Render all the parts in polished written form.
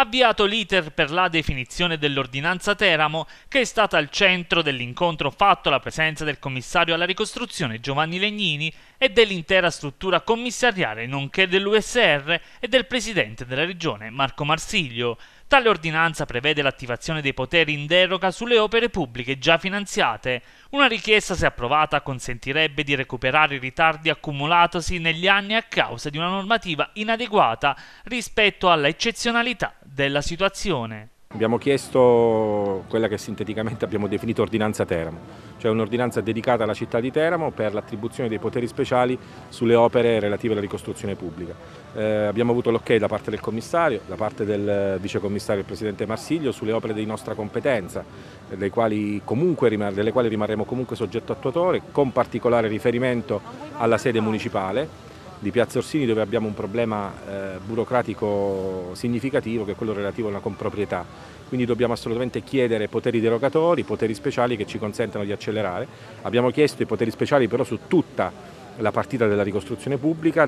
avviato l'iter per la definizione dell'ordinanza Teramo, che è stata al centro dell'incontro fatto alla presenza del commissario alla ricostruzione Giovanni Legnini e dell'intera struttura commissariale, nonché dell'USR e del presidente della regione Marco Marsiglio. Tale ordinanza prevede l'attivazione dei poteri in deroga sulle opere pubbliche già finanziate. Una richiesta, se approvata, consentirebbe di recuperare i ritardi accumulatosi negli anni a causa di una normativa inadeguata rispetto alla eccezionalità della situazione. Abbiamo chiesto quella che sinteticamente abbiamo definito ordinanza Teramo, cioè un'ordinanza dedicata alla città di Teramo per l'attribuzione dei poteri speciali sulle opere relative alla ricostruzione pubblica. Abbiamo avuto l'ok da parte del commissario, da parte del vicecommissario e del presidente Marsiglio sulle opere di nostra competenza, delle quali rimarremo comunque soggetto attuatore, con particolare riferimento alla sede municipale di Piazza Orsini, dove abbiamo un problema burocratico significativo, che è quello relativo alla comproprietà. Quindi dobbiamo assolutamente chiedere poteri derogatori, poteri speciali che ci consentano di accelerare. Abbiamo chiesto i poteri speciali però su tutta la partita della ricostruzione pubblica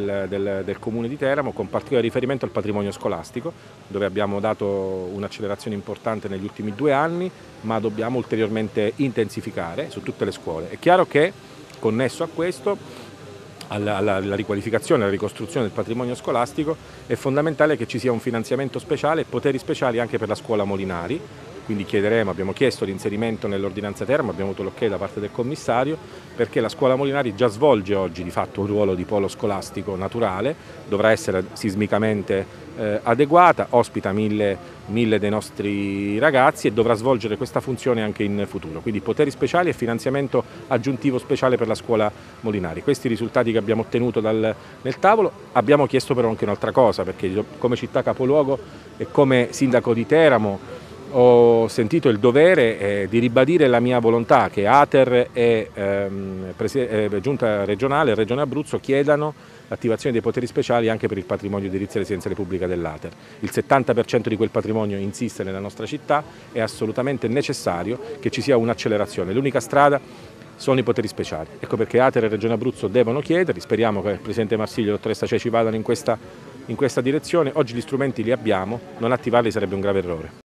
del Comune di Teramo, con particolare riferimento al patrimonio scolastico, dove abbiamo dato un'accelerazione importante negli ultimi 2 anni, ma dobbiamo ulteriormente intensificare su tutte le scuole. È chiaro che, connesso a questo, alla riqualificazione, alla ricostruzione del patrimonio scolastico, è fondamentale che ci sia un finanziamento speciale e poteri speciali anche per la scuola Molinari. Quindi abbiamo chiesto l'inserimento nell'ordinanza Teramo, abbiamo avuto l'ok da parte del commissario, perché la scuola Molinari già svolge oggi di fatto un ruolo di polo scolastico naturale, dovrà essere sismicamente adeguata, ospita 1000 dei nostri ragazzi e dovrà svolgere questa funzione anche in futuro. Quindi poteri speciali e finanziamento aggiuntivo speciale per la scuola Molinari. Questi risultati che abbiamo ottenuto nel tavolo. Abbiamo chiesto però anche un'altra cosa, perché come città capoluogo e come sindaco di Teramo ho sentito il dovere di ribadire la mia volontà che Ater e Giunta regionale e Regione Abruzzo chiedano l'attivazione dei poteri speciali anche per il patrimonio edilizio residenziale pubblica dell'Ater. Il 70% di quel patrimonio insiste nella nostra città, è assolutamente necessario che ci sia un'accelerazione. L'unica strada sono i poteri speciali. Ecco perché Ater e Regione Abruzzo devono chiederli, speriamo che il Presidente Marsiglio e la dottoressa Ceci vadano in questa direzione. Oggi gli strumenti li abbiamo, non attivarli sarebbe un grave errore.